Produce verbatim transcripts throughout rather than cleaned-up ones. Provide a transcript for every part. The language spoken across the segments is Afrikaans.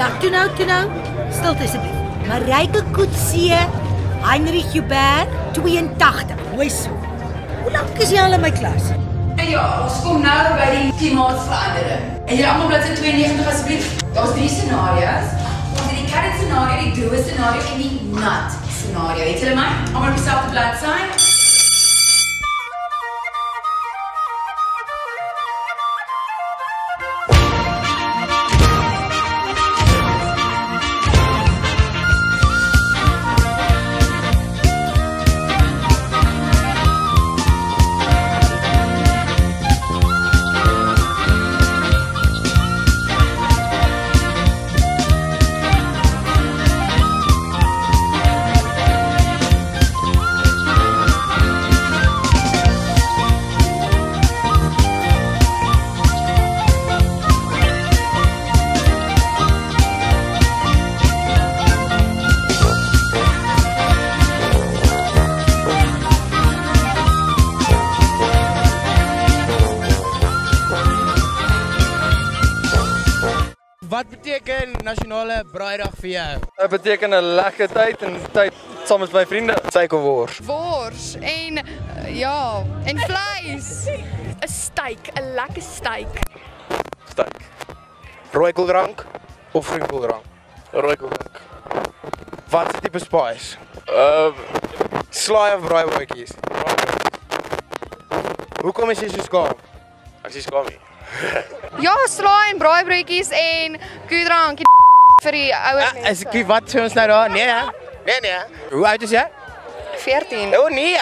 Ja, toe nou, toe nou. Stilte asseblief. Marijke Coetzee, Heinrich Joubert, tweeëntagtig. Mooi so. Hoe lank is jy al in my klas? Ja, ons kom nou by die klimaatsverandering. En julle almal bladsy tweeënnegentig asseblief. Daar's drie scenario's. Ons het die carrot scenario, die droë scenario en die nat scenario. Het julle my? Almal op dieselfde bladsy. Wat beteken nasionale braaidag vir jou? Dit beteken 'n lekker tyd en tyd saam met my vriende. Suikerwors. Wors en uh, ja, en vleis. 'n Steak, 'n lekker steak. Steak. Rooikoeldrank of groenkoeldrank? Rooikoeldrank. Wat is tipe spice? Uh, Slaai of braaibroodjies? Hoekom is jy so skaam? ek is skaam nie. Ja, slaai en braaibroodjies en koeldrank vir die ouer Ah, is ek wat sê ons nou daar? Nee, hè? Nee, nee. Hoe oud is jy? veertien. Oh nee.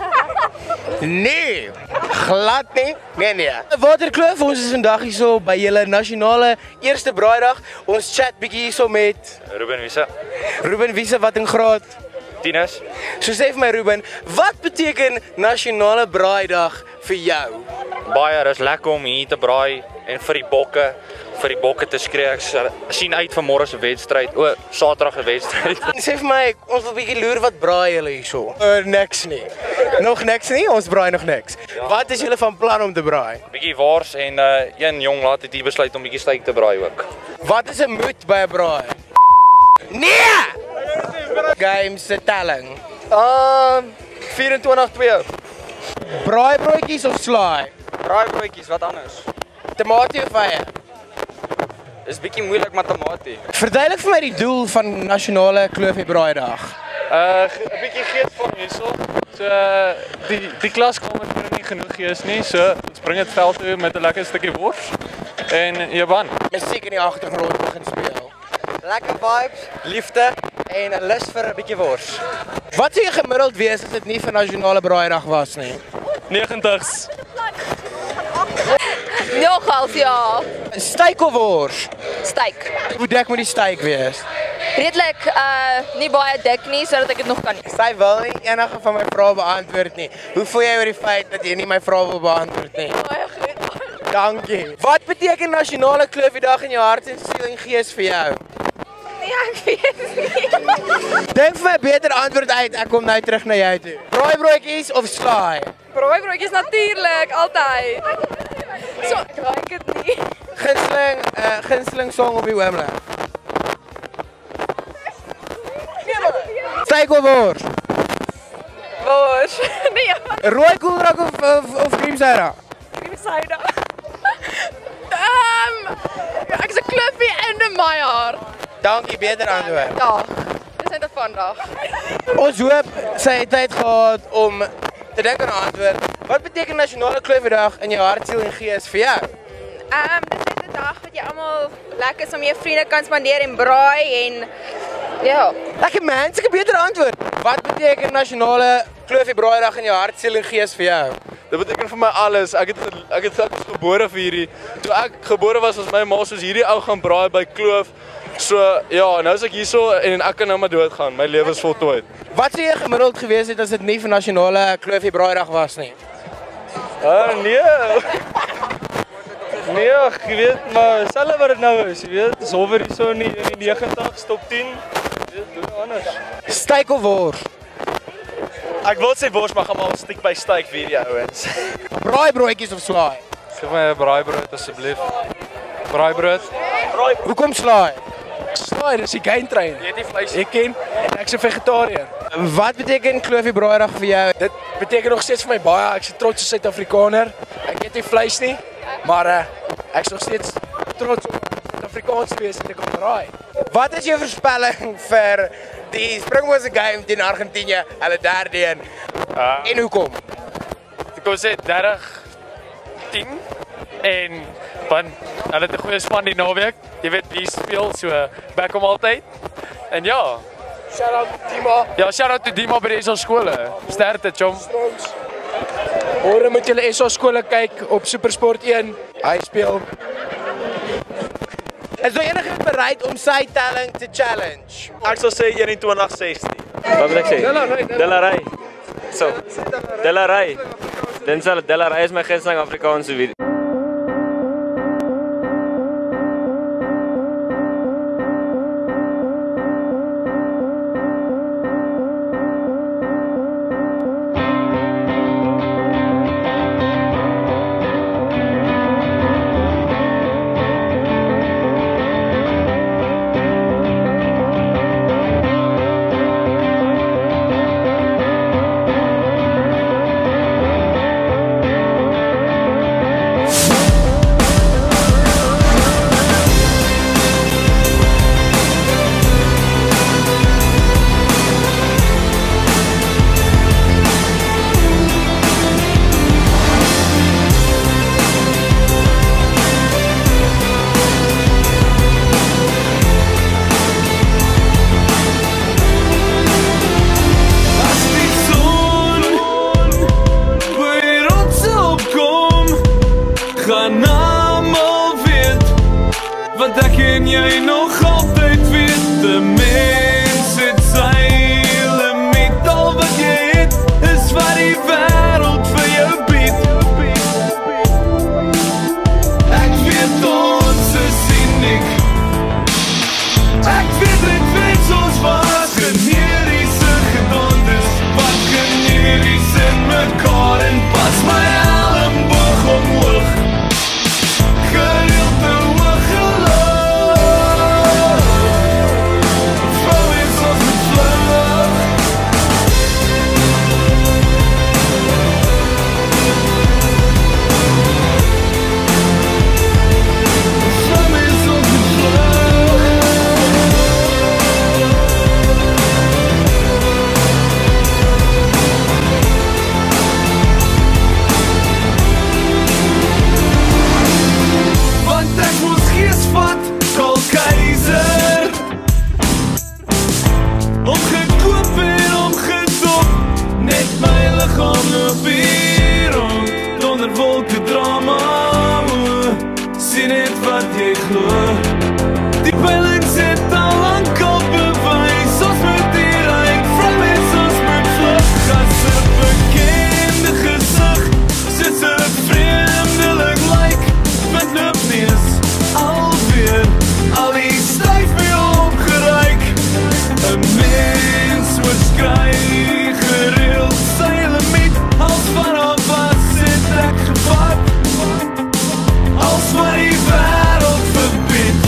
Nee. Glad nie. Nee, nee. Waterkloof, ons is vandag hier so by julle nasionale eerste braaidag. Ons chat bietjie hier so met Ruben Wiese. Ruben Wiese wat in graad Tinus. So sê vir my Ruben, wat beteken nasionale braaidag vir jou? Baie, dis lekker om hier te braai en vir die bokke, vir die bokke te skree. Ek sien uit vir môre se wedstryd. O, Saterdag se wedstryd. Sê vir my, ons wil bietjie loer wat braai julle hierso? Uh, niks nie. Nog niks nie, ons braai nog niks. Ja. Wat is julle van plan om te braai? Bietjie wors en uh, een jong laat het hier besluit om bietjie steak te braai ook. Wat is 'n moed by 'n braai? Nee! Games se telling. Uh, vyerentwintig twee. Braaibroodjies of slaai? Braaibroodjies, wat anders? Tamatie of eie? Is bietjie moeilik met tamatie. Verduidelik vir my die doel van nasionale kloofie braaidag. Uh, 'n bietjie geet van hierso. So uh, die die klaskamer kon nie genoeg gees nie. So ons bring dit veld toe met 'n lekker stukkie wors en Japan. Musiek in die agtergrond begin speel. Lekker vibes, liefde en 'n lus vir 'n bietjie wors. Wat sou jy gemiddeld wees as dit nie vir nasionale braaidag was nie? negentigs. Nogals ja. Steak of wors? Steak. Hoe dik moet die steak wees? Redelik uh nie baie dik nie sodat ek dit nog kan eet. Sy wil nie enige van my vrae beantwoord nie. Hoe voel jy oor die feit dat jy nie my vrae wil beantwoord nie? Baie goed. Dankie. Wat beteken nasionale kloofiedag in jou hart en siel en gees vir jou? Nee, ek weet nie. Dink vir my 'n beter antwoord uit. Ek kom nou terug na jou toe. Braaibroodjies of slaai? Braaibroodjies natuurlik, altyd. So, ek like dit nie. Gunsteling, uh, gunsteling song op die oomblik. Steak of wors? Wors. Nee, Rooi koeldrank of, of, of cream soda? cream soda. Ehm, ek is 'n klippie in my hart. Dankie, beter antwoord. Ja. Dis net 'n vandag. Ons hoop sy het tyd gehad om te dink aan 'n antwoord. Wat beteken nasionale kloofiedag in jou hart, siel en gees vir jou? Ehm, dit is 'n dag wat jy almal lekker saam met jou vriende kan spandeer en braai en ja. Lekker man, dis 'n beter antwoord. Wat beteken nasionale kloofiebraaidag in jou hart, siel en gees vir jou? Dit beteken vir my alles. Ek het ek het ek is gebore vir hierdie. Toe ek gebore was, was my ma soos hierdie ou gaan braai by Kloof. So ja, nou is ek hierso en ek kan nou maar doodgaan. My lewe is voltooi. Wat sou jy gemiddeld gewees het as dit nie vir nasionale kloofiebraaidag was nie? Ah nee. Nee, ek weet maar selfs wat dit nou is, jy weet, dis hoor hierso in die, in die negentigs top tien. Jy weet, doen anders. Steak of wors? Ek wil sê wors, maar gaan maar stiek by steak vir die ouens. Braaibroodjies of slaai? Geef my 'n braaibrood asseblief. Braaibrood. Hoekom slaai? Snoei, dis die game train. Jy eet nie vleis. Ek ken en ek's 'n vegetariër. Wat beteken Kloofie Braaidag vir jou? Dit beteken nog steeds vir my baie. Ek's 'n trotse Suid-Afrikaner. Ek eet nie vleis nie, maar uh, ek's nog steeds trots om Suid-Afrikaans te wees en te kan braai. Wat is jou voorspelling vir die Springboks game teen Argentinië, hulle derde een? Uh, en hoekom? Ek kon sê dertig tien en want hulle het 'n goeie span die naweek. Jy weet wie speel, so back hom altyd. En ja, shout out Dima. Ja, shout out to Dima by die S A skole. Sterkte, chom. Hoor moet julle S A skole kyk op SuperSport een. Hy speel. Is daar enige bereid om sy talent te challenge? Ek sal sê eenentwintig sestie. Wat wil ek sê? Delaray. So. Delaray. Denzel Delaray is my gunsteling Afrikaanse video. Want ek en jy nog altyd weet, 'n mens het sy limiet. Al wat jy het, is wat die wêreld vir jou bied. Ek weet ons is uniek. Ek weet dit weet ons was generiese gedagtes, wat generis in mekaar en pas my elmboog omhoog. Gereeld te hoog geloof. Vrou is ons een vlug. Vrou is ons een vlug. Want ek moes gees vat, kal keizer. Omgekoop en omgedop, net my lichaam loop hier rond. Donder wolke drama, o, sien net wat jy glo. Die peilings het al lang al bewys, ons moet hier uit, vrou is ons moet vlug. As 'n bekende gesig, sit 'n vreemdeling lyk, met nipneus, alweer, al die styf mee opgeryk. 'n Mens moet skry, gereeld sy limiet, als vanaf was het ek gevat, als wat die wêreld verbied.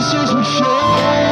soos Michelle